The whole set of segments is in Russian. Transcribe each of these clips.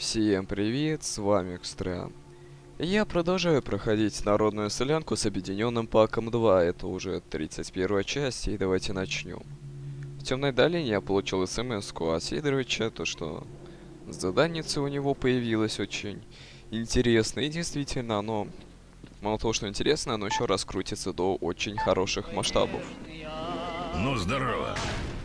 Всем привет, с вами Экстра. Я продолжаю проходить народную солянку с объединенным паком 2. Это уже 31 часть, и давайте начнем. В Темной долине я получил смс-ку от Сидоровича, то что заданица у него появилась очень интересная. И действительно, оно мало того, что интересно, оно еще раскрутится до очень хороших масштабов. Ну, здорово.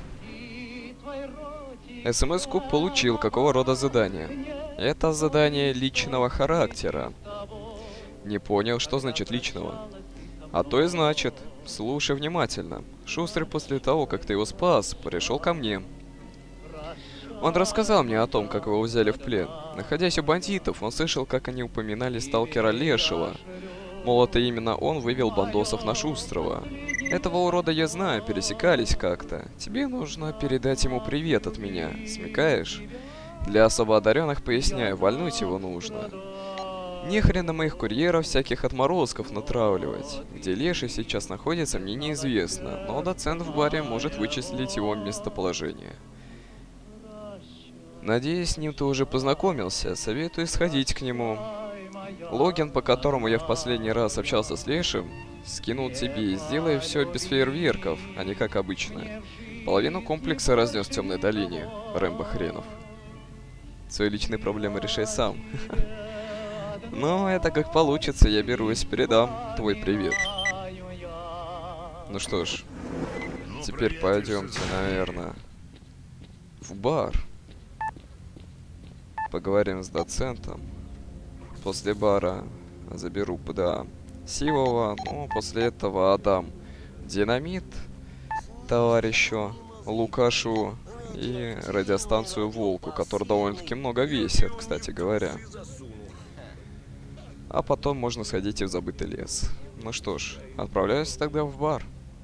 СМС-ку получил. Какого рода задание? Это задание личного характера. Не понял, что значит личного. А то и значит. Слушай внимательно. Шустрый после того, как ты его спас, пришел ко мне. Он рассказал мне о том, как его взяли в плен. Находясь у бандитов, он слышал, как они упоминали сталкера Лешего. Мол, это именно он вывел бандосов на Шустрого. Этого урода я знаю, пересекались как-то. Тебе нужно передать ему привет от меня, смекаешь? Для особо одаренных поясняю, вальнуть его нужно. Нехрен на моих курьеров всяких отморозков натравливать. Где Леший сейчас находится, мне неизвестно, но доцент в баре может вычислить его местоположение. Надеюсь, с ним ты уже познакомился, советую сходить к нему. Логин, по которому я в последний раз общался с Лешим, скинул тебе. Сделай все без фейерверков, а не как обычно. Половину комплекса разнес в Темной долине, Рэмбо хренов. Свои личные проблемы решай сам. Но это как получится, я берусь, передам твой привет. Ну что ж, теперь пойдемте, наверное, в бар. Поговорим с доцентом. После бара заберу ПДА Сивова, но после этого отдам динамит товарищу Лукашу и радиостанцию Волку, которая довольно-таки много весит, кстати говоря. А потом можно сходить и в забытый лес. Ну что ж, отправляюсь тогда в бар.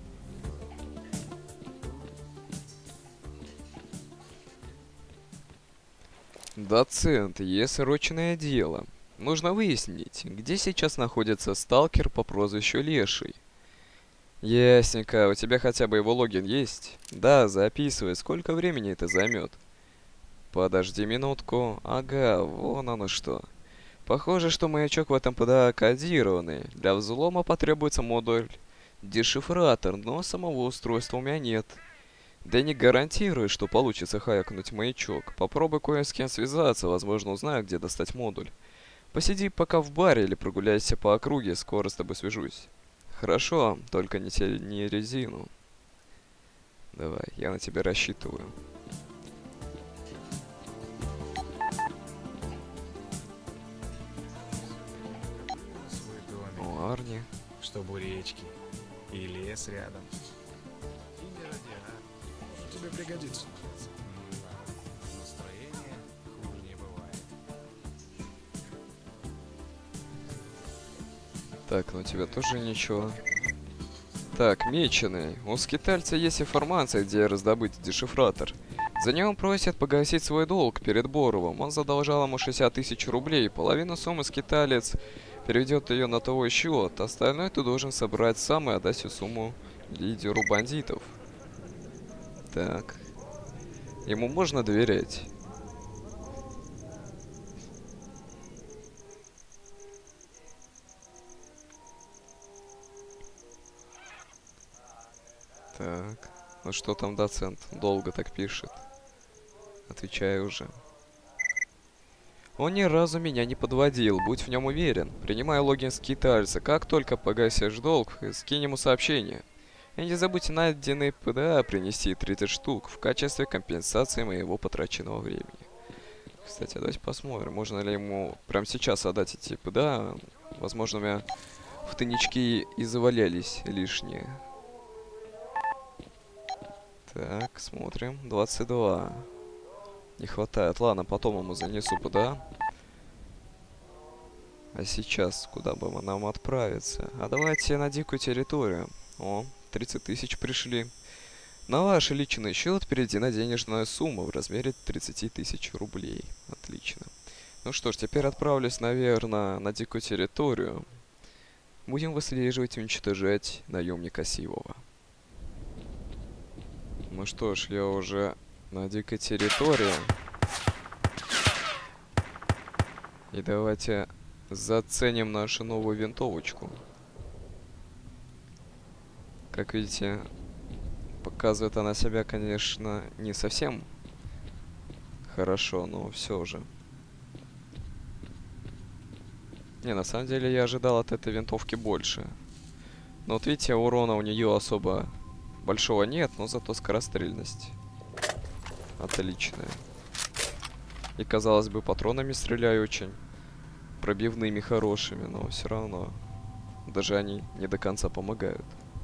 Доцент, есть срочное дело. Нужно выяснить, где сейчас находится сталкер по прозвищу Леший. Ясненько, у тебя хотя бы его логин есть? Да, записывай, сколько времени это займет? Подожди минутку. Ага, вон оно что. Похоже, что маячок в этом ПДА кодированный. Для взлома потребуется модуль дешифратор, но самого устройства у меня нет. Да не гарантирую, что получится хакнуть маячок. Попробуй кое с кем связаться, возможно узнаю, где достать модуль. Посиди пока в баре или прогуляйся по округе, скоро с тобой свяжусь. Хорошо, только не резину. Давай, я на тебя рассчитываю. О, Арни. Чтобы у речки и лес рядом. И не ради, может тебе пригодится. Настроение хуже не бывает. Так, ну у тебя тоже ничего. Так, меченый. У скитальца есть информация, где раздобыть дешифратор. За него просят погасить свой долг перед Боровым. Он задолжал ему 60 тысяч рублей. Половину суммы скиталец переведет ее на твой счет. Остальное ты должен собрать сам и отдать всю сумму лидеру бандитов. Так. Ему можно доверять? Так. Ну что там доцент? Долго так пишет. Отвечаю уже. Он ни разу меня не подводил, будь в нем уверен. Принимай логин скитальца. Как только погасишь долг, скинь ему сообщение. И не забудь найденный ПДА принести 30 штук в качестве компенсации моего потраченного времени. Кстати, давайте посмотрим, можно ли ему прямо сейчас отдать эти ПДА. Возможно, у меня в тайничке и завалялись лишние. Так, смотрим. 22. Не хватает. Ладно, потом ему занесу ПДА. А сейчас куда бы нам отправиться? А давайте на дикую территорию. О, 30 тысяч пришли. На ваш личный счет переведена денежная сумма в размере 30 тысяч рублей. Отлично. Ну что ж, теперь отправлюсь, наверное, на дикую территорию. Будем выслеживать и уничтожать наемника Сивова. Ну что ж, я уже на дикой территории. И давайте заценим нашу новую винтовочку. Как видите, показывает она себя, конечно, не совсем хорошо, но все же. Не, на самом деле я ожидал от этой винтовки больше. Но вот видите, урона у нее особо большого нет, но зато скорострельность отличная. И, казалось бы, патронами стреляю очень пробивными, хорошими, но все равно даже они не до конца помогают.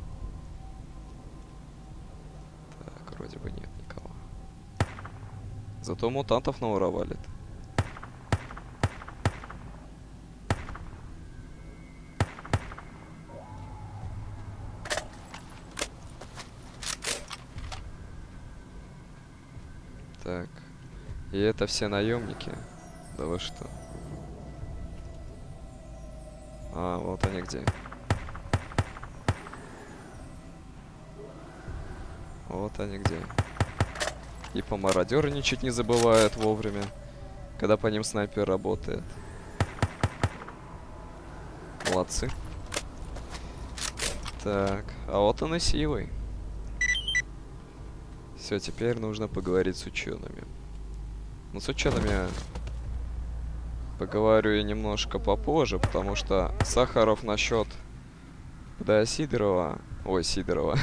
Так, вроде бы нет никого. Зато мутантов наворовали. Так. И это все наемники. Да вы что? А, вот они где. Вот они где. И помародерничать не забывают вовремя, когда по ним снайпер работает. Молодцы. Так, а вот он и силой. Все, теперь нужно поговорить с учеными. Ну, с учеными поговорю я немножко попозже, потому что Сахаров насчет Подосидорова... Ой, Сидорова.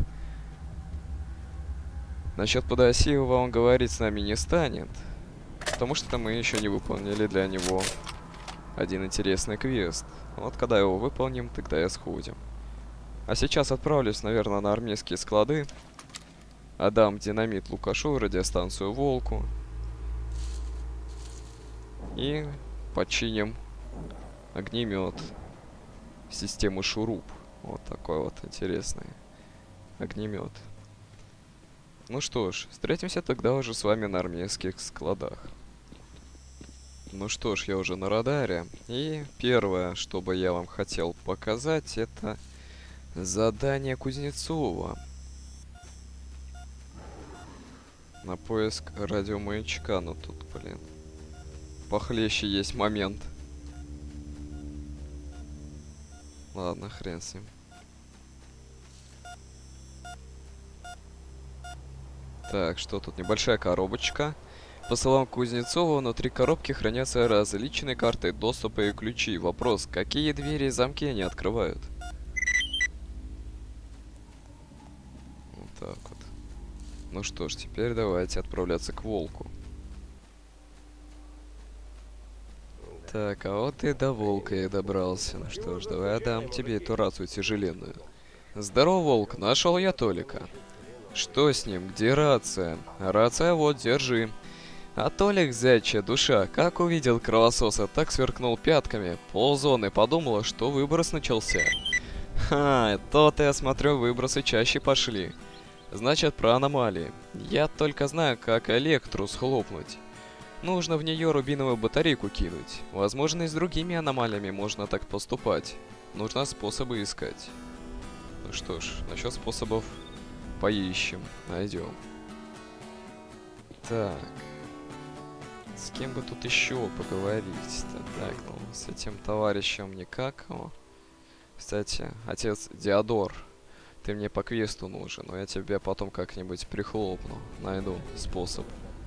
Насчет Подосиева он говорить с нами не станет, потому что мы еще не выполнили для него один интересный квест. Вот когда его выполним, тогда и сходим. А сейчас отправлюсь, наверное, на армейские склады. Отдам динамит Лукашу, радиостанцию Волку. И починим огнемет системы Шуруп. Вот такой вот интересный огнемет. Ну что ж, встретимся тогда уже с вами на армейских складах. Ну что ж, я уже на радаре. И первое, что бы я вам хотел показать, это задание Кузнецова. На поиск радиомаячка, но тут, блин, похлеще есть момент. Ладно, хрен с ним. Так, что тут? Небольшая коробочка. По словам Кузнецова, внутри коробки хранятся различные карты доступа и ключи. Вопрос, какие двери и замки они открывают? Вот так вот. Ну что ж, теперь давайте отправляться к Волку. Так, а вот и до Волка я добрался. Ну что ж, давай отдам тебе эту рацию тяжеленную. Здорово, Волк, нашел я Толика. Что с ним? Где рация? Рация вот, держи. А Толик, зайчья душа, как увидел кровососа, так сверкнул пятками. Ползоны подумала, что выброс начался. Ха, то-то я смотрю, выбросы чаще пошли. Значит, про аномалии. Я только знаю, как Электру схлопнуть. Нужно в нее рубиновую батарейку кинуть. Возможно, и с другими аномалиями можно так поступать. Нужно способы искать. Ну что ж, насчет способов поищем, найдем. Так. С кем бы тут еще поговорить-то? Так, ну, с этим товарищем никак. О. Кстати, отец Диодор. Ты мне по квесту нужен, но я тебе потом как-нибудь прихлопну. Найду способ.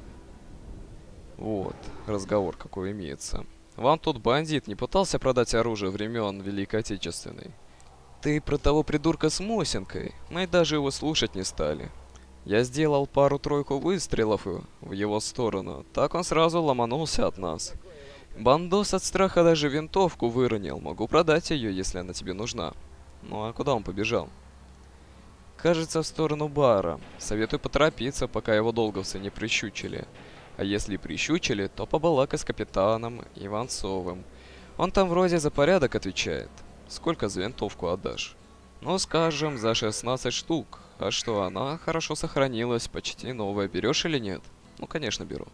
Вот, разговор какой имеется. Вам тут бандит не пытался продать оружие времен Великой Отечественной? Ты про того придурка с Мосинкой? Мы даже его слушать не стали. Я сделал пару-тройку выстрелов в его сторону, так он сразу ломанулся от нас. Бандос от страха даже винтовку выронил. Могу продать ее, если она тебе нужна. Ну а куда он побежал? Кажется, в сторону бара. Советую поторопиться, пока его долговцы не прищучили. А если прищучили, то побалакай с капитаном Иванцовым. Он там вроде за порядок отвечает. Сколько за винтовку отдашь? Ну, скажем, за 16 штук. А что, она хорошо сохранилась, почти новая. Берешь или нет? Ну, конечно, беру.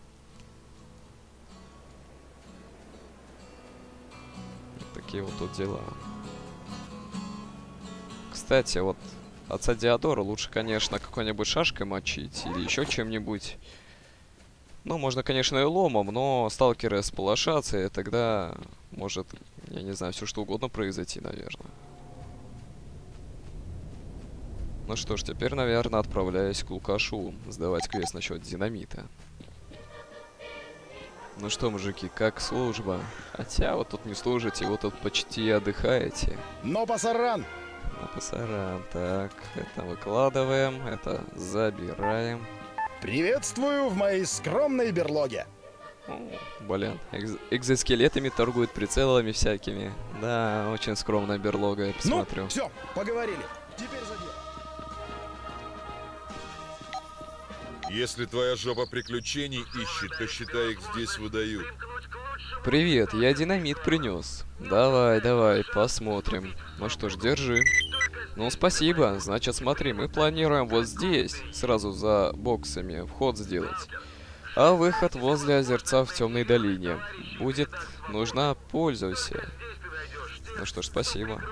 Вот такие вот тут дела. Кстати, вот отца Диодора лучше, конечно, какой-нибудь шашкой мочить или еще чем-нибудь. Ну, можно, конечно, и ломом, но сталкеры сполошатся, и тогда может, я не знаю, все что угодно произойти, наверное. Ну что ж, теперь, наверное, отправляюсь к Лукашу сдавать квест насчет динамита. Ну что, мужики, как служба? Хотя вот тут не служите, вот тут почти отдыхаете. Но пасаран! Ну, пасаран, так, это выкладываем, это забираем. Приветствую в моей скромной берлоге. О, блин, экзоскелетами торгуют, прицелами всякими. Да, очень скромная берлога, я посмотрю. Ну, все, поговорили. Теперь за дело. Если твоя жопа приключений ищет, то считай, их здесь выдают. Привет, я динамит принес. Давай, давай, посмотрим. Ну что ж, держи. Ну, спасибо. Значит, смотри, мы планируем вот здесь, сразу за боксами, вход сделать. А выход возле озерца в темной долине. Будет нужна, пользуйся. Ну что ж, спасибо.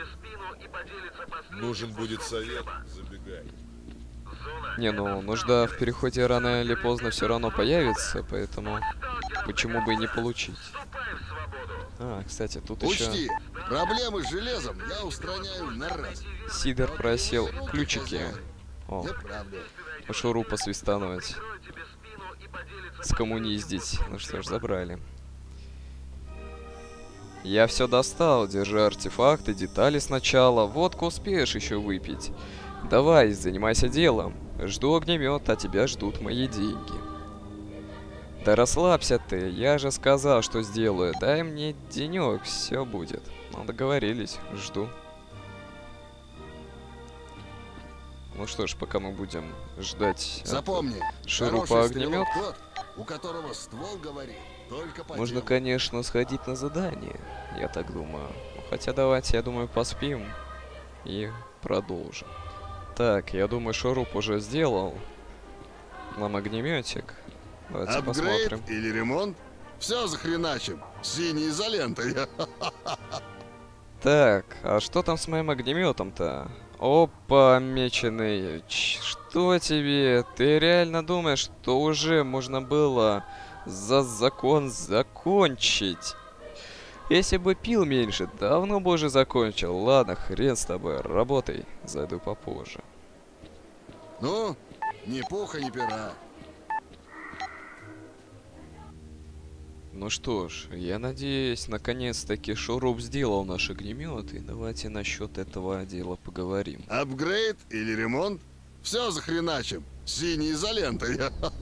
Нужен будет совет, забегай. Не, ну, нужда в переходе рано или поздно все равно появится, поэтому почему бы и не получить. А, кстати, тут еще... Учти, проблемы с железом я устраняю на раз. Сидор просил ключики. О, Неправда. у шурупа свистануть. Скоммуниздить. Ну что ж, забрали. Я все достал. Держи артефакты, детали сначала. Водку успеешь еще выпить. Давай, занимайся делом. Жду огнемет, а тебя ждут мои деньги. Да расслабься ты, я же сказал, что сделаю. Дай мне денек, все будет. Ну, договорились, жду. Ну что ж, пока мы будем ждать Запомни, шурупа хороший огнемет, стрелок тот, у которого ствол говорит только по можно, делу. конечно, сходить на задание, я так думаю. Ну, хотя давайте, я думаю, поспим и продолжим. Так, я думаю, шуруп уже сделал нам огнеметик. Давайте Апгрейд посмотрим. или ремонт? Все захреначим. Синей изолентой. Так, а что там с моим огнеметом-то? Опа, меченый. Что тебе? Ты реально думаешь, что уже можно было за закон закончить? Если бы пил меньше, давно бы уже закончил. Ладно, хрен с тобой, работай. Зайду попозже. Ну, ни пуха, ни пера. Ну что ж, я надеюсь, наконец-таки шуруп сделал наш огнемет, и давайте насчет этого дела поговорим. Апгрейд или ремонт? Все захреначим. Синей изолентой.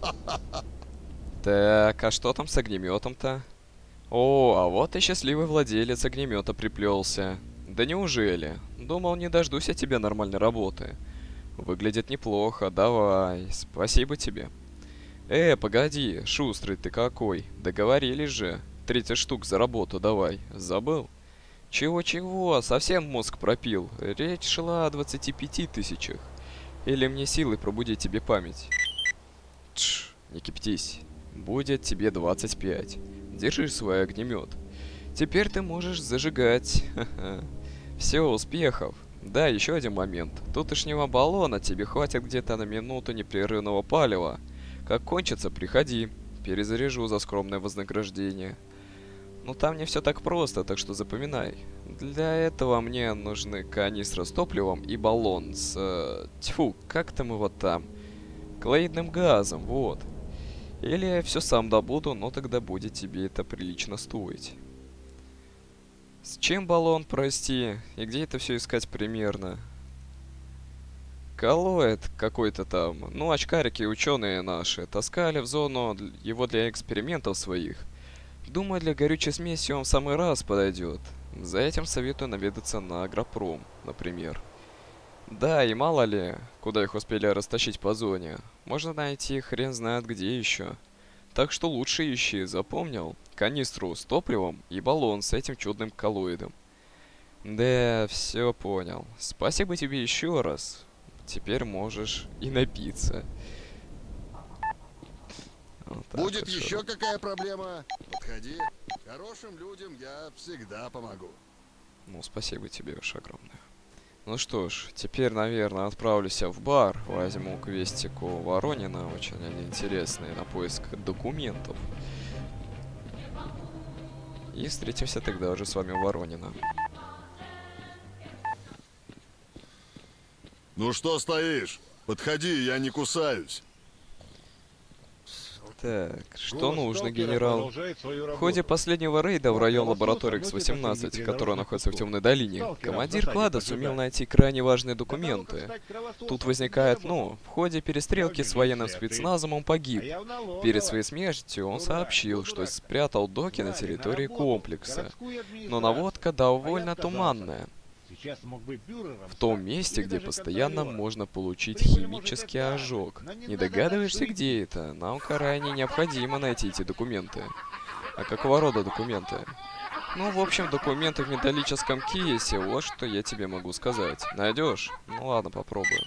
Так, а что там с огнеметом-то? О, а вот и счастливый владелец огнемета приплелся. Да неужели? Думал, не дождусь от тебя нормальной работы. Выглядит неплохо, давай, спасибо тебе. Погоди, шустрый ты какой. Договорились же. 30 штук за работу давай. Забыл? Чего-чего, совсем мозг пропил. Речь шла о 25 тысячах. Или мне силой пробудить тебе память? Тш, не кипятись. Будет тебе 25. Держи свой огнемет. Теперь ты можешь зажигать. Все, успехов. Да, еще один момент. Тутошнего баллона тебе хватит где-то на минуту непрерывного палева. Как кончится, приходи. Перезаряжу за скромное вознаграждение. Ну там не все так просто, так что запоминай. Для этого мне нужны канистра с топливом и баллон с... тьфу, как там его там? Клоидным газом, вот. Или я все сам добуду, но тогда будет тебе это прилично стоить. С чем баллон, прости? И где это все искать примерно? Коллоид какой-то там. Ну, очкарики ученые наши таскали в зону его для экспериментов своих. Думаю, для горючей смеси он в самый раз подойдет. За этим советую наведаться на Агропром, например. Да, и мало ли, куда их успели растащить по зоне. Можно найти хрен знает где еще. Так что лучше ищи, запомнил? Канистру с топливом и баллон с этим чудным коллоидом. Да, все понял. Спасибо тебе еще раз. Теперь можешь и напиться. Вот так Будет вот, еще шуруп. какая проблема? Подходи. Хорошим людям я всегда помогу. Ну, спасибо тебе уж огромное. Ну что ж, теперь, наверное, отправлюсь в бар, возьму квестику Воронина, очень они интересные, на поиск документов. И встретимся тогда уже с вами у Воронина. Ну что стоишь? Подходи, я не кусаюсь. Так, что нужно, генерал? В ходе последнего рейда в район лаборатории X-18, которая находится в Темной долине, командир клада сумел найти крайне важные документы. Тут возникает, в ходе перестрелки с военным спецназом он погиб. Перед своей смертью он сообщил, что спрятал доки на территории комплекса. Но наводка довольно туманная. В том месте, где постоянно можно получить химический ожог. Не догадываешься, где это? Нам крайне необходимо найти эти документы. А какого рода документы? Ну, в общем, документы в металлическом кейсе, вот что я тебе могу сказать. Найдешь? Ну ладно, попробуем.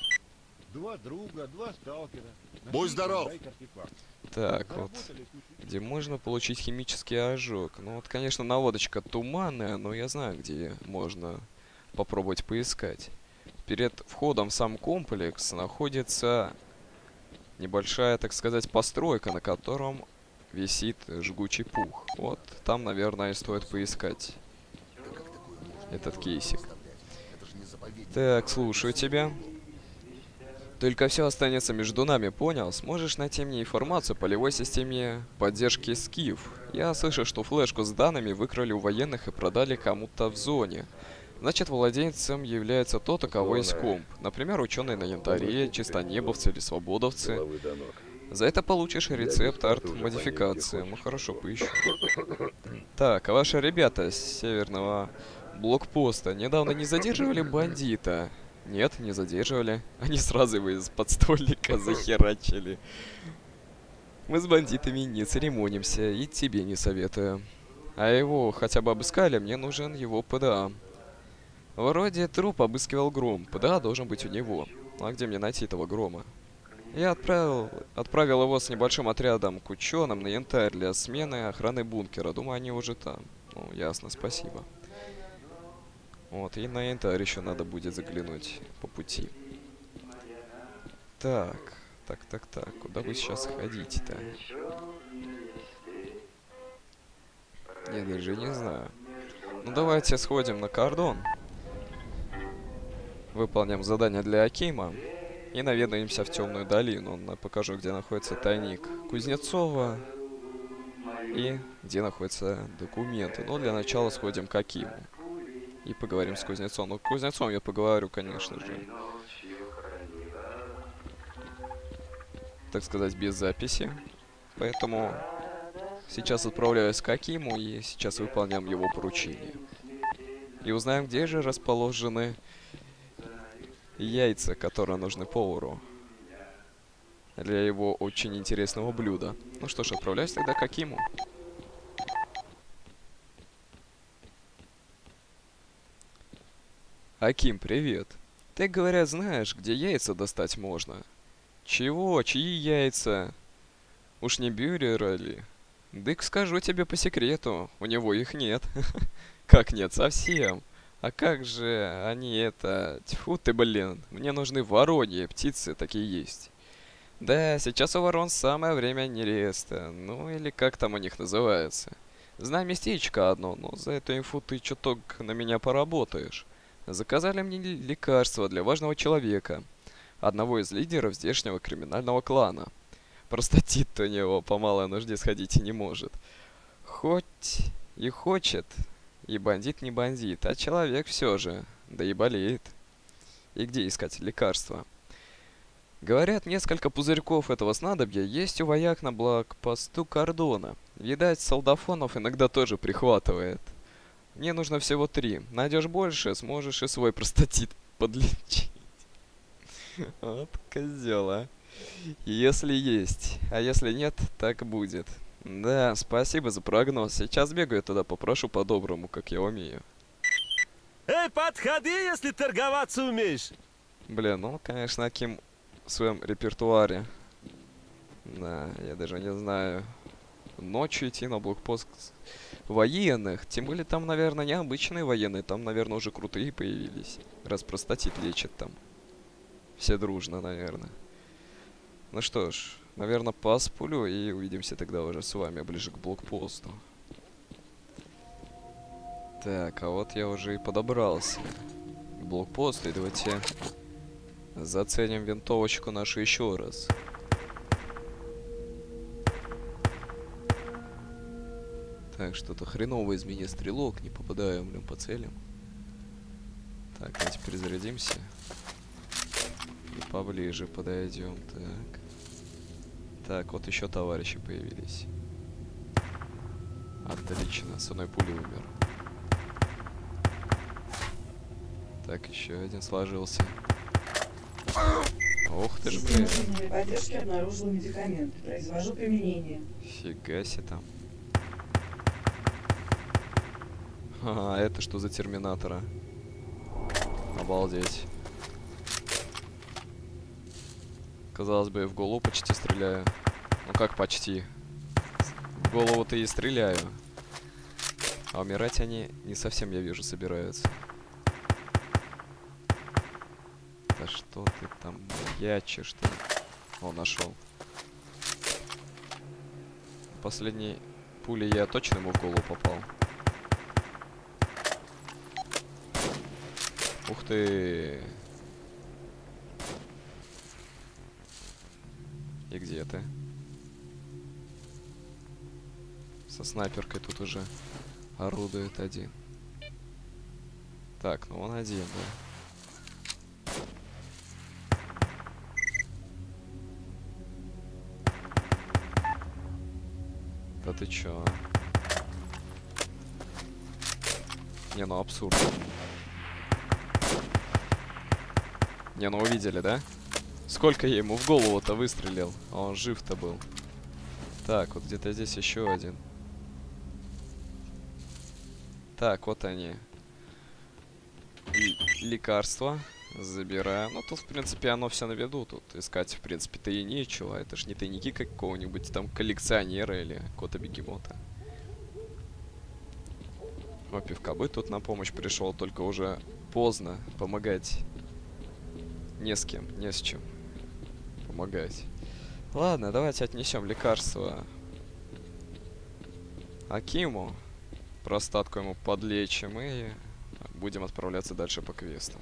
Будь здоров! Так, вот, где можно получить химический ожог. Ну вот, конечно, наводочка туманная, но я знаю, где можно попробовать поискать. Перед входом в сам комплекс находится небольшая, так сказать, постройка, на котором висит жгучий пух. Вот там, наверное, и стоит поискать этот кейсик. Так, слушаю тебя. Только все останется между нами, понял? Сможешь найти мне информацию о полевой системе поддержки Скиф? Я слышал, что флешку с данными выкрали у военных и продали кому-то в зоне. Значит, владельцем является тот, у кого есть комп. Например, ученые на янтаре, чистонебовцы или свободовцы. За это получишь рецепт арт-модификации. Ну хорошо, поищу. Так, а ваши ребята с северного блокпоста недавно не задерживали бандита? Нет, не задерживали. Они сразу его из подстольника захерачили. Мы с бандитами не церемонимся, и тебе не советую. А его хотя бы обыскали, мне нужен его ПДА. Вроде труп обыскивал Гром. ПДА должен быть у него. А где мне найти этого Грома? Я отправил его с небольшим отрядом к ученым на янтарь для смены охраны бункера. Думаю, они уже там. Ну, ясно, спасибо. Вот, и на янтарь еще надо будет заглянуть по пути. Так. Куда вы сейчас ходите-то? Я даже не знаю. Ну, давайте сходим на кордон. Выполним задание для Акима. И наведаемся в Темную долину. Покажу, где находится тайник Кузнецова. И где находятся документы. Но для начала сходим к Акиму. И поговорим с Кузнецом. Ну, с Кузнецом я поговорю, конечно же. Так сказать, без записи. Поэтому сейчас отправляюсь к Акиму и сейчас выполняем его поручение. И узнаем, где же расположены яйца, которые нужны повару для его очень интересного блюда. Ну что ж, отправляюсь тогда к Акиму. Аким, привет. Ты, говорят, знаешь, где яйца достать можно? Чего? Чьи яйца? Уж не бюрера ли? Дык, скажу тебе по секрету, у него их нет. Как нет, совсем. А как же они это... Тьфу ты, блин. Мне нужны вороньи птицы, такие есть. Да, сейчас у ворон самое время нереста. Ну, или как там у них называется. Знаю местечко одно, но за эту инфу ты чуток на меня поработаешь. Заказали мне лекарство для важного человека. Одного из лидеров здешнего криминального клана. Простатит у него по малой нужде сходить и не может. Хоть и хочет... И бандит не бандит, а человек все же. Да и болеет. И где искать лекарства? Говорят, несколько пузырьков этого снадобья есть у вояк на блокпосту кордона. Видать, солдафонов иногда тоже прихватывает. Мне нужно всего 3. Найдешь больше, сможешь и свой простатит подлечить. Вот козел, а. Если есть. А если нет, так будет. Да, спасибо за прогноз. Сейчас бегаю туда, попрошу по-доброму, как я умею. Эй, подходи, если торговаться умеешь. Блин, ну, конечно, Аким в своем репертуаре. Да, я даже не знаю. Ночью идти на блокпост военных. Тем более там, наверное, не обычные военные. Там, наверное, уже крутые появились. Раз простатит лечат там. Все дружно, наверное. Ну что ж, наверное, посплю и увидимся тогда уже с вами ближе к блокпосту. Так, а вот я уже и подобрался к блокпосту. И давайте заценим винтовочку нашу еще раз. Так, что-то хреново из меня стрелок. Не попадаем, блин, по целям. Так, давайте перезарядимся. И поближе подойдем. Так. Так, вот еще товарищи появились. Отлично, с одной пулей умер. Так, еще один сложился. Ох ты ж, блин. Жизненной поддержки обнаружил медикамент. Произвожу применение. Фига себе там. Ага, это что за терминатора? Обалдеть. Казалось бы, я в голову почти стреляю. Ну как почти? В голову-то и стреляю. А умирать они не совсем, я вижу, собираются. Да что ты там ячешь-то? О, нашел. Последней пулей я точно ему в голову попал. Ух ты! И где ты? Со снайперкой тут уже орудует один. Так, ну он один, да. Да ты чё? Не, ну абсурд. Не, ну увидели, да? Сколько я ему в голову-то выстрелил, а он жив-то был. Так, вот где-то здесь еще один. Так, вот они. Лекарства. Забираем. Ну, тут, в принципе, оно все на виду. Тут искать, в принципе-то и нечего. Это ж не тайники какого-нибудь там коллекционера или кота-бегемота. О, пивкобы тут на помощь пришел, только уже поздно. Помогать не с кем, не с чем помогать. Ладно, давайте отнесем лекарство Акиму. Простатку ему подлечим и будем отправляться дальше по квестам.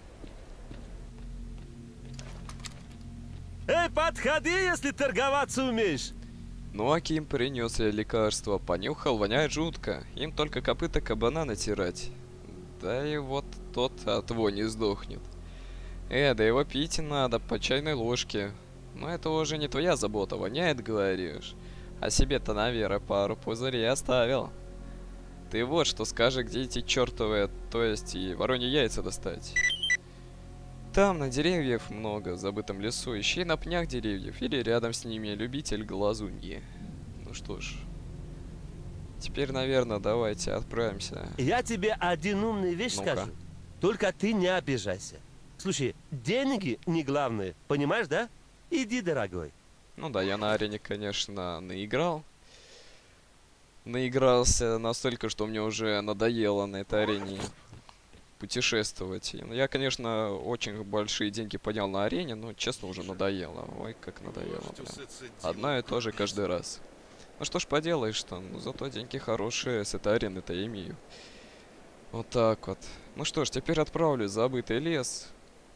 Эй, подходи, если торговаться умеешь. Ну, Аким принес лекарство, понюхал, воняет жутко. Им только копыта кабана натирать. Да и вот тот от вони сдохнет. Да его пить надо по чайной ложке. Но это уже не твоя забота, воняет, говоришь. А себе-то, наверное, пару пузырей оставил. Ты вот что скажи, где эти чертовые, то есть и вороньи яйца достать. Там на деревьев много, в забытом лесу. Ищи на пнях деревьев или рядом с ними любитель глазуньи. Ну что ж. Теперь, наверное, давайте отправимся. Я тебе один умный вещь Ну-ка. скажу. Только ты не обижайся. Слушай, деньги не главное, понимаешь, да? Иди, дорогой. Ну да, я на арене, конечно, наигрался настолько, что мне уже надоело на этой арене путешествовать. Я, конечно, очень большие деньги поднял на арене, но, честно, уже надоело. Ой, как надоело, бля. Одно и то же каждый раз. Ну что ж поделаешь-то, ну зато деньги хорошие с этой арены-то я имею. Вот так вот. Ну что ж, теперь отправлюсь в забытый лес.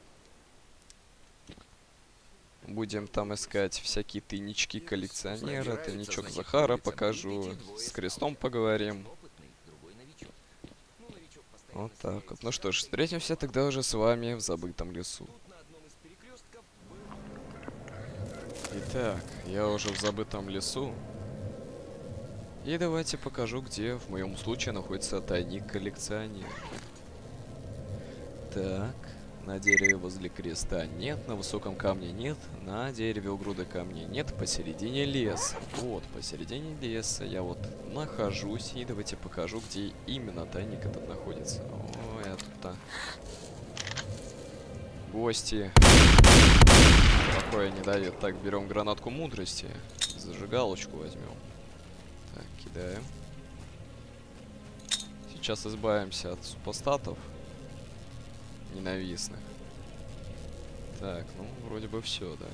Будем там искать всякие тайнички коллекционера, тайничок Захара покажу, с крестом поговорим. Вот так вот. Ну что ж, встретимся тогда уже с вами в забытом лесу. Итак, я уже в забытом лесу. И давайте покажу, где в моем случае находится тайник коллекционера. Так. На дереве возле креста нет, на высоком камне нет, на дереве у груды камней нет, посередине леса. Вот, посередине леса я вот нахожусь, и давайте покажу, где именно тайник этот находится. Ой, а тут-то гости. Такое не дает. Так, берем гранатку мудрости, зажигалочку возьмем. Так. Кидаем. Сейчас избавимся от супостатов ненавистных. Так, ну, вроде бы все, да.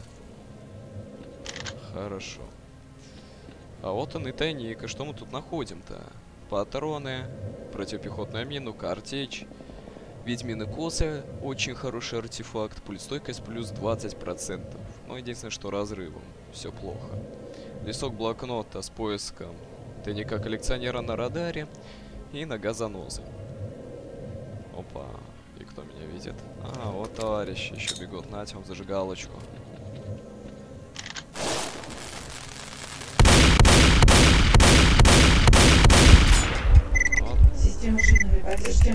Хорошо. А вот он и тайник. И что мы тут находим-то? Патроны, противопехотную мину, картечь. Ведьмины косы, очень хороший артефакт. Пульстойкость плюс 20%. Но единственное, что разрывом. Все плохо. Листок блокнота с поиском тайника коллекционера на радаре. И нога занозы. Опа. И кто меня видит? А, вот товарищи еще бегут. Нате вам зажигалочку. Система жизненной поддержки,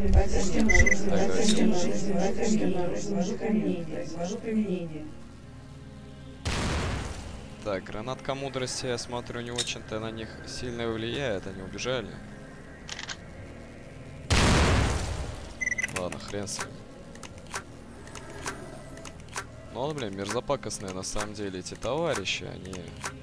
произвожу применение. Так, гранатка мудрости, я смотрю, не очень-то на них сильно влияет, они убежали. Ладно, хрен с ним. Ну, блин, мерзопакостные на самом деле эти товарищи, они...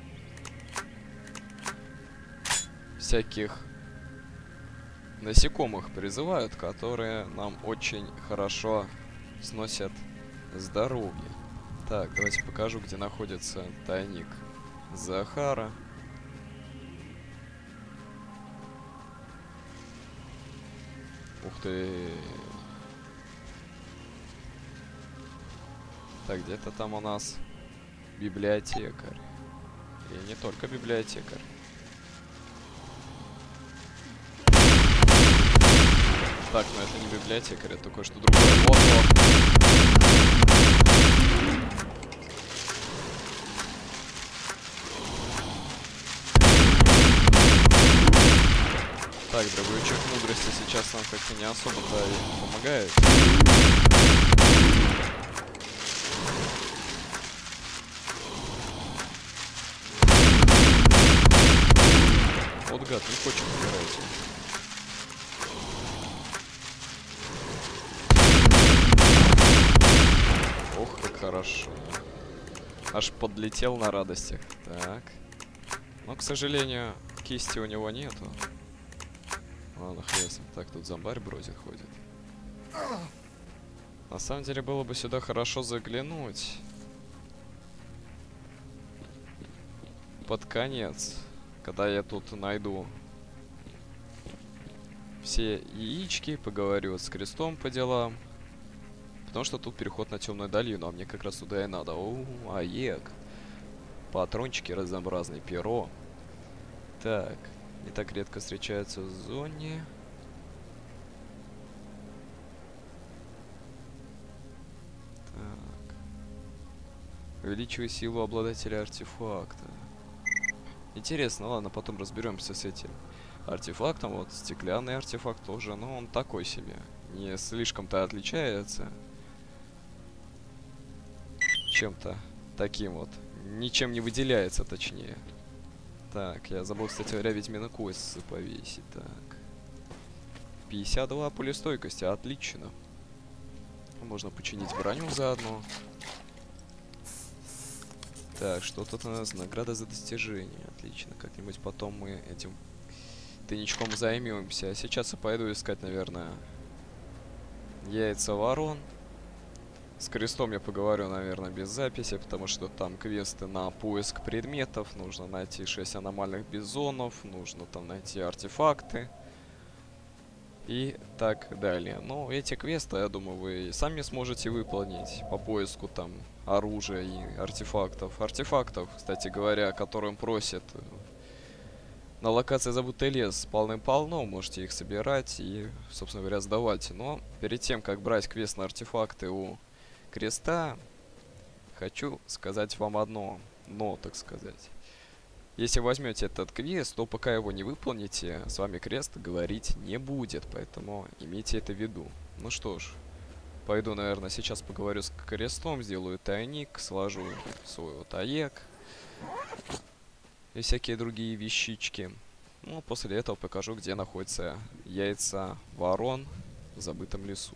всяких насекомых призывают, которые нам очень хорошо сносят здоровье. Так, давайте покажу, где находится тайник Захара. Ух ты. Так, где-то там у нас библиотекарь. И не только библиотекарь. Так, но это не библиотекарь, это кое-что другое. Вот. Так, дробовичок мудрости сейчас нам как-то не особо-то и помогает. Вот гад, не хочет умирать. Ох, как хорошо. Аж подлетел на радостях. Так. Но, к сожалению, кисти у него нету. Ладно, хрен. Так, тут зомбарь бродит, ходит. На самом деле, было бы сюда хорошо заглянуть. Под конец. Когда я тут найду все яички, поговорю с крестом по делам. Потому что тут переход на темную долину, а мне как раз туда и надо. О, аек. Патрончики разнообразные, перо. Так, не так редко встречаются в зоне. Так. Увеличивай силу обладателя артефакта. Интересно, ладно, потом разберемся с этим артефактом. Вот стеклянный артефакт тоже, но он такой себе. Не слишком-то отличается чем-то таким вот. Ничем не выделяется, точнее. Так, я забыл, кстати говоря, ведьмину кость повесить. Так. 52 пулестойкости, отлично. Можно починить броню заодно. Так, что тут у нас? Награда за достижение. Отлично, как-нибудь потом мы этим тайничком займемся. А сейчас я пойду искать, наверное, яйца ворон. С крестом я поговорю, наверное, без записи, потому что там квесты на поиск предметов. Нужно найти 6 аномальных бизонов, нужно там найти артефакты и так далее. Но эти квесты, я думаю, вы сами сможете выполнить по поиску там оружия и артефактов. Артефактов, кстати говоря, которым просят на локации Забытый лес, полным-полно, можете их собирать и, собственно говоря, сдавать. Но перед тем, как брать квест на артефакты у креста, хочу сказать вам одно, но, так сказать. Если возьмете этот квест, то пока его не выполните, с вами крест говорить не будет, поэтому имейте это в виду. Ну что ж, пойду, наверное, сейчас поговорю с крестом, сделаю тайник, сложу свой вот аек и всякие другие вещички. Ну, после этого покажу, где находятся яйца ворон в Забытом лесу.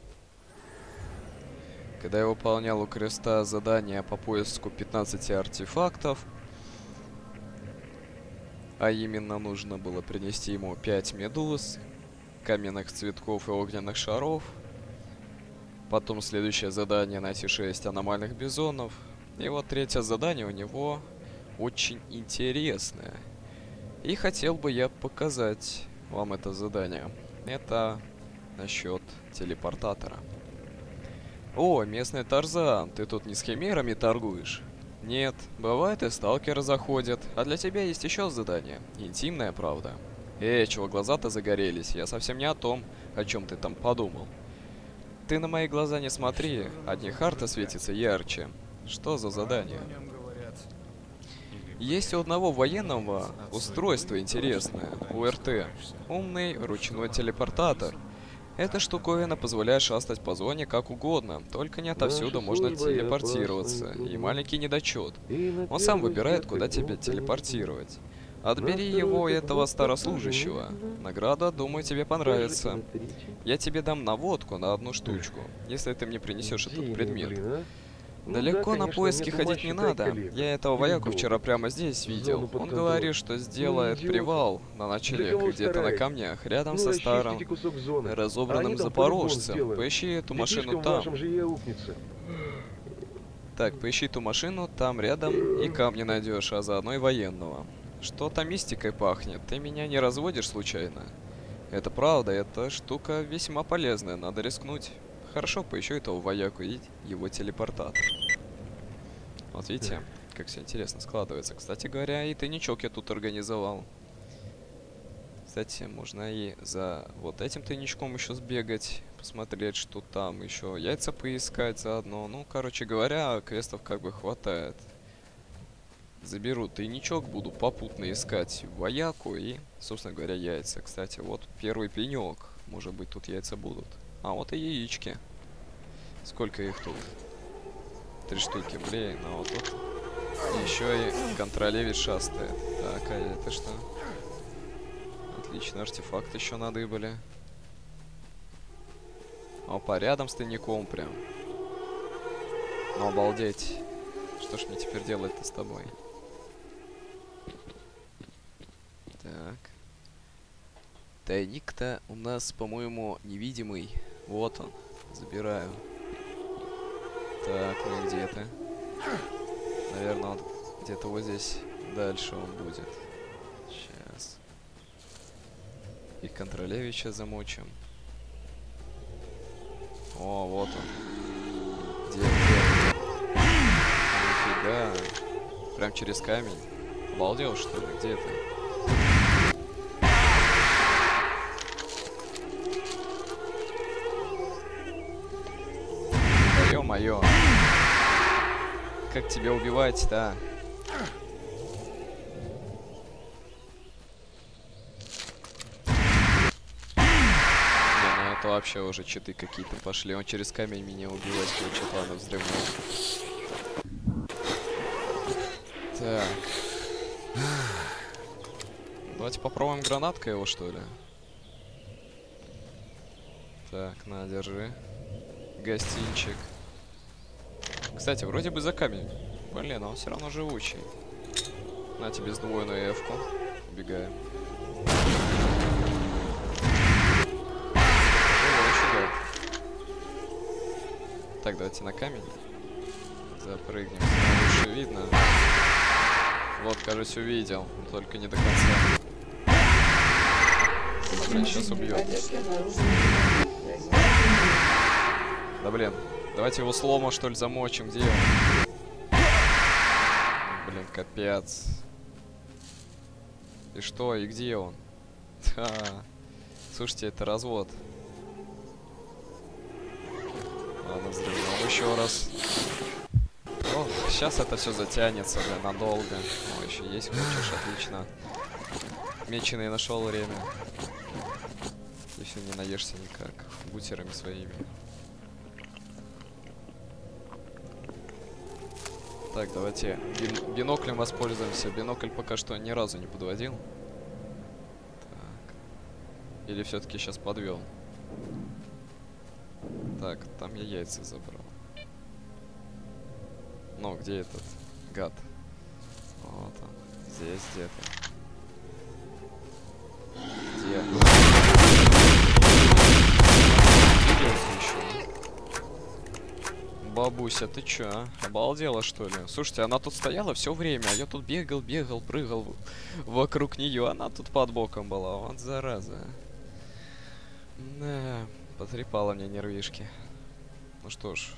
Когда я выполнял у креста задание по поиску 15 артефактов, А именно, нужно было принести ему 5 медуз, каменных цветков и огненных шаров. Потом следующее задание — найти 6 аномальных бизонов. И вот третье задание у него очень интересное. И хотел бы я показать вам это задание. Это насчет телепортатора. О, местный Тарзан, ты тут не с химерами торгуешь? Нет, бывает и сталкеры заходят, а для тебя есть еще задание. Интимная правда. Чего глаза-то загорелись, я совсем не о том, о чем ты там подумал. Ты на мои глаза не смотри, одни харта светится ярче. Что за задание? О нем говорят. Есть у одного военного устройство интересное, УРТ, умный ручной телепортатор. Эта штуковина позволяет шастать по зоне как угодно, только не отовсюду можно телепортироваться, и маленький недочет. Он сам выбирает, куда тебя телепортировать. Отбери его, этого старослужащего. Награда, думаю, тебе понравится. Я тебе дам наводку на одну штучку, если ты мне принесешь этот предмет. Далеко на поиски ходить не надо. Я этого вояку вчера прямо здесь видел. Он говорит, что сделает привал на ночлег где-то на камнях, рядом со старым разобранным запорожцем. Поищи эту машину там. Так, поищи ту машину там рядом и камни найдешь, а заодно и военного. Что-то мистикой пахнет. Ты меня не разводишь случайно? Это правда, эта штука весьма полезная, надо рискнуть. Хорошо, поищу этого вояку и его телепортатор. Вот видите, как все интересно складывается. Кстати говоря, и тайничок я тут организовал. Кстати, можно и за вот этим тайничком еще сбегать, посмотреть, что там еще. Яйца поискать заодно. Ну, короче говоря, квестов как бы хватает. Заберу тайничок, буду попутно искать вояку и, собственно говоря, яйца. Кстати, вот первый пенек. Может быть, тут яйца будут. А вот и яички. Сколько их тут? 3 штуки, блин, а вот тут еще и контролевец шастает. Так, а это что? Отлично, артефакт еще надыбали. Опа, рядом с тайником прям. Ну, обалдеть. Что ж мне теперь делать-то с тобой? Так. Тайник-то у нас, по-моему, невидимый. Вот он. Забираю. Так, ну и где ты? Наверное, он где-то вот здесь дальше он будет. Сейчас. И контролевича замочим. О, вот он. Где? Нифига. Прям через камень. Обалдел, что ли? Где ты? Ё-моё. Как тебя убивать-то? Не, ну это вообще уже читы какие-то пошли. Он через камень меня убивать хочет. Ладно, взрывнул. Так. Давайте попробуем гранаткой его, что ли? Так, на, держи. Гостинчик. Кстати, вроде бы за камень. Блин, он все равно живучий. На тебе сдвоенную эфку. Убегаем. Так, давайте на камень. Запрыгнем. Лучше видно. Вот, кажется, увидел. Только не до конца. Блин, сейчас убьет. Да блин. Давайте его слома, что ли, замочим. Где он? Блин, капец. И что? И где он? Слушайте, это развод. Ладно, взрываем еще раз. Ох, сейчас это все затянется, блин, надолго. О, еще есть, хочешь, отлично. Меченый нашел время. Если не наешься никак. Бутерами своими. Так, давайте биноклем воспользуемся. Бинокль пока что ни разу не подводил. Так. Или все-таки сейчас подвел. Так, там я яйца забрал. Ну, где этот гад? Вот он. Здесь где-то. Бабуся, ты чё, а? Обалдела, что ли? Слушайте, она тут стояла все время, а я тут бегал, прыгал вокруг нее. Она тут под боком была, вот зараза. Да, потрепала мне нервишки. Ну что ж,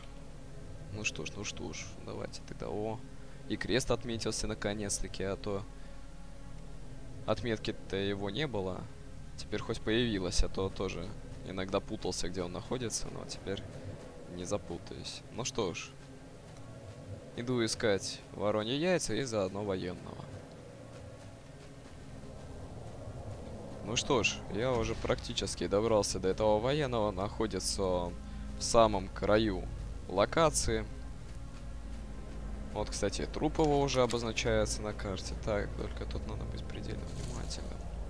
давайте тогда. О, и крест отметился наконец-таки, а то отметки-то его не было. Теперь хоть появилась, а то тоже иногда путался, где он находится, но теперь не запутаюсь. Ну что ж, иду искать вороньи яйца и заодно военного. Ну что ж, я уже практически добрался до этого военного. Находится он в самом краю локации. Вот, кстати, труп его уже обозначается на карте. Так, только тут надо быть предельно внимательным.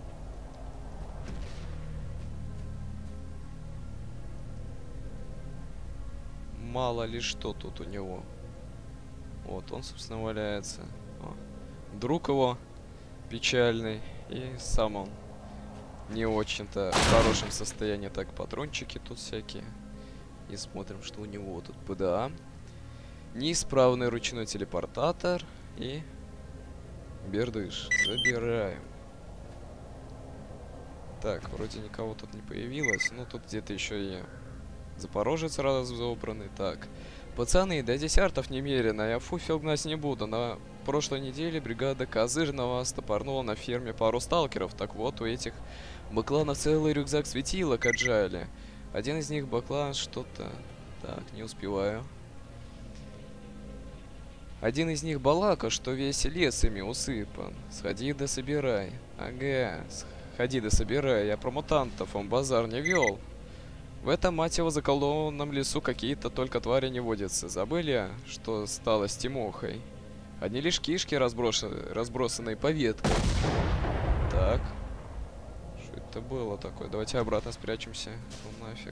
Мало ли что тут у него. Вот он, собственно, валяется. О, друг его печальный. И сам он не очень-то в хорошем состоянии. Так, патрончики тут всякие. И смотрим, что у него тут ПДА. Неисправный ручной телепортатор. И бердыш. Забираем. Так, вроде никого тут не появилось. Но тут где-то еще и Запорожец разобранный. Так, пацаны, до десертов немерено. Я фуфел гнать не буду. На прошлой неделе бригада Козырного стопорнула на ферме пару сталкеров. Так вот, у этих бакланов целый рюкзак светилок отжали. Один из них баклан что-то... Так, не успеваю. Один из них балака, что весь лес ими усыпан. Сходи да собирай. Ага, сходи да собирай. Я про мутантов, он базар не вел. В этом, мать его, заколдованном лесу какие-то только твари не водятся. Забыли, что стало с Тимохой? Одни лишь кишки разбросанные по веткам. Так. Что это было такое? Давайте обратно спрячемся. Ну нафиг.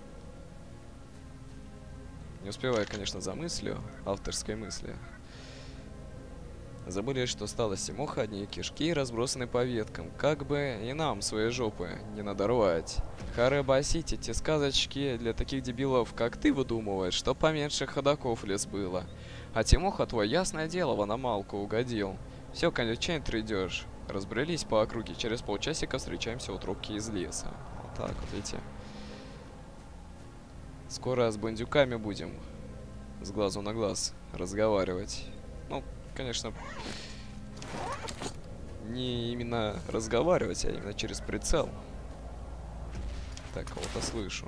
Не успеваю, конечно, за мыслью. Авторской мысли. Забыли, что стало с Тимоха, одни кишки разбросаны по веткам. Как бы и нам свои жопы не надорвать. Харе басить, эти сказочки для таких дебилов, как ты, выдумываешь, что поменьше ходаков лес было. А Тимоха твой, ясное дело, в аномалку угодил. Все, кончай тридешь. Разбрелись по округе, через полчасика встречаемся у трубки из леса. Вот так вот, видите. Скоро с бандюками будем с глазу на глаз разговаривать. Ну, конечно, не именно разговаривать, а именно через прицел. Так, кого-то слышу.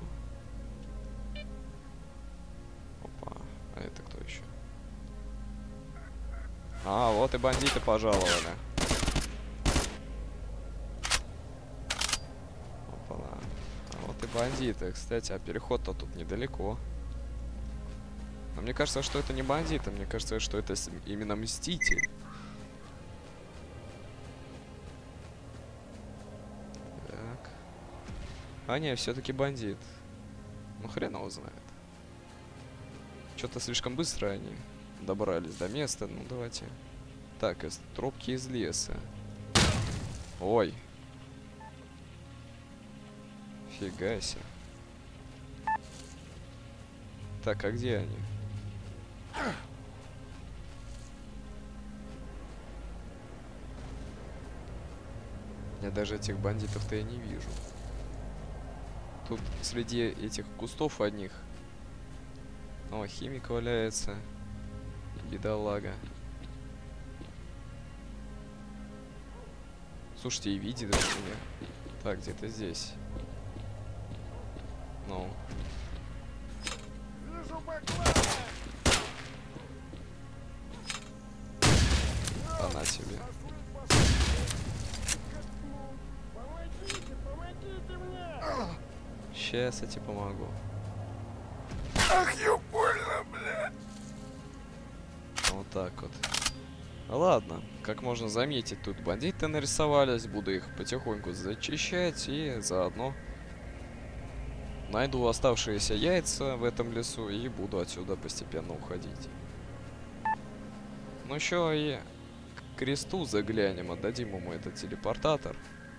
Опа, а это кто еще? А, вот и бандиты пожаловали. Опа-на. А вот и бандиты. Кстати, а переход-то тут недалеко. Но мне кажется, что это не бандиты. Мне кажется, что это именно мститель. Так. А не, все-таки бандит. Ну хрен его знает. Что-то слишком быстро они добрались до места. Ну давайте. Так, из тропки из леса. Ой. Фига себе. Так, а где они? Я даже этих бандитов-то и не вижу. Тут среди этих кустов одних. О, химик валяется. Бедолага. Слушайте, и видит даже меня. Так, где-то здесь. Ну. Она тебе. Сейчас я тебе помогу. Ах, ё больно, бля. Вот так вот. Ладно, как можно заметить, тут бандиты нарисовались. Буду их потихоньку зачищать и заодно найду оставшиеся яйца в этом лесу и буду отсюда постепенно уходить. Ну еще и к кресту заглянем, отдадим ему этот телепортатор.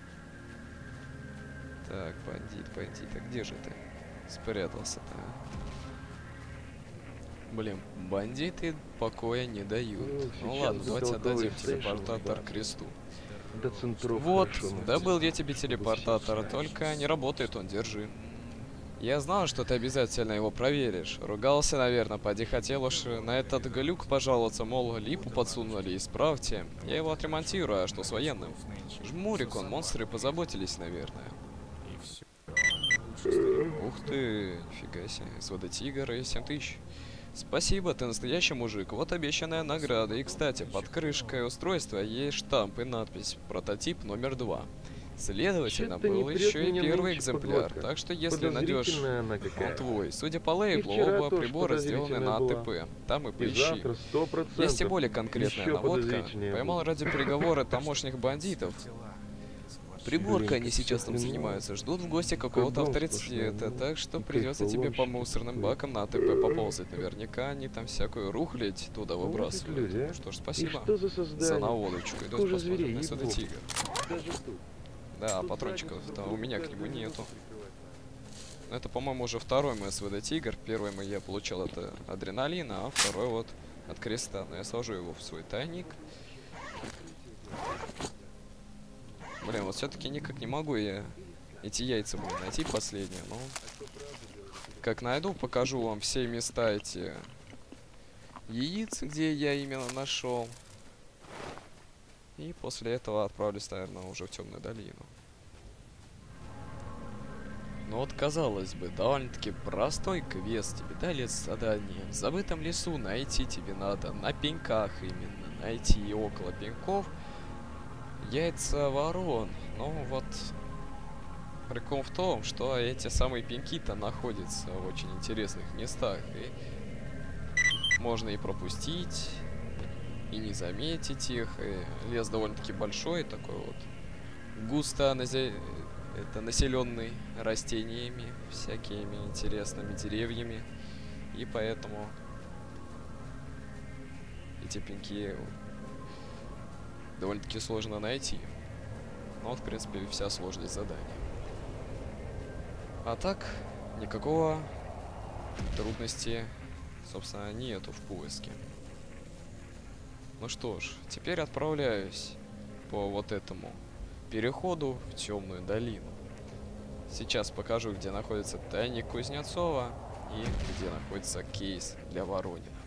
Так, бандит, а где же ты спрятался-то? Блин, бандиты покоя не дают. Ну ладно, давайте отдадим телепортатор Кресту. Вот, добыл я тебе телепортатор, только не работает он, держи. Я знал, что ты обязательно его проверишь. Ругался, наверное, поди хотел уж на этот глюк пожаловаться, мол, липу подсунули, исправьте. Я его отремонтирую, а что с военным? Жмурик он, монстры позаботились, наверное. И все. Ух ты, нифига себе, СВД Тигр и 7000. Спасибо, ты настоящий мужик. Вот обещанная награда. И, кстати, под крышкой устройства есть штамп и надпись «Прототип номер 2». Следовательно, был еще и первый экземпляр, так что если найдешь, он твой. Судя по лейблу, оба прибора сделаны на АТП. Там и поищи. Есть и более конкретная наводка. Поймал ради переговора тамошних бандитов. Приборка они сейчас там занимаются, ждут в гости какого-то авторитета, так что придется тебе по мусорным бакам на АТП поползать. Наверняка они там всякую рухлядь туда выбрасывают. Ну что ж, спасибо за наводочку. Иду посмотрим на СВД Тигр. Да, патрончиков-то у меня к нему нету. Это, по-моему, уже второй мой СВД Тигр. Первый мой я получал это адреналин, а второй вот от Креста. Но я сложу его в свой тайник. Блин, вот все-таки никак не могу я эти яйца, блин, найти последние, но... Как найду, покажу вам все места эти яиц, где я именно нашел. И после этого отправлюсь, наверное, уже в Темную долину. Ну вот, казалось бы, довольно-таки простой квест. Тебе дали задание. В забытом лесу найти тебе надо на пеньках именно. Найти около пеньков яйца ворон. Ну вот, прикол в том, что эти самые пеньки-то находятся в очень интересных местах. И можно и пропустить, и не заметить их. И лес довольно-таки большой, такой вот густо населенный растениями, всякими интересными деревьями. И поэтому эти пеньки довольно-таки сложно найти. Но вот, в принципе, вся сложность задания. А так, никакого трудности, собственно, нету в поиске. Ну что ж, теперь отправляюсь по вот этому переходу в Темную долину. Сейчас покажу, где находится тайник Кузнецова и где находится кейс для Воронина.